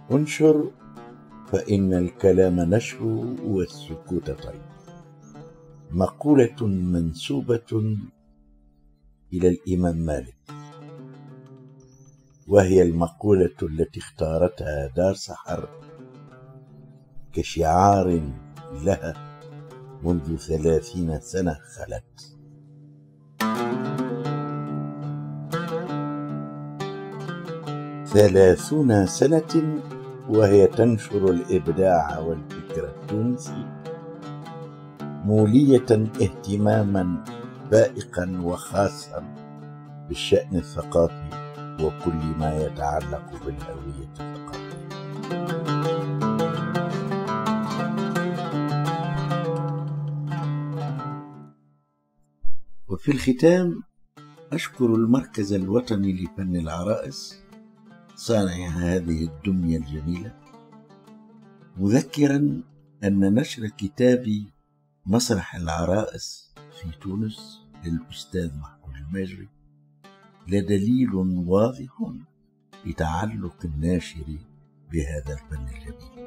انشر فإن الكلام نشر والسكوت طيب. مقولة منسوبة إلى الإمام مالك، وهي المقولة التي اختارتها دار سحر كشعار لها منذ 30 سنة خلت. 30 سنة وهي تنشر الإبداع والفكر التونسي، مولية اهتماما فائقا وخاصا بالشأن الثقافي وكل ما يتعلق بالهوية الثقافية. وفي الختام أشكر المركز الوطني لفن العرائس صانع هذه الدمية الجميلة، مذكرا أن نشر كتابي مسرح العرائس في تونس للأستاذ محمود الماجري لدليل واضح لتعلق الناشر بهذا الفن الجميل.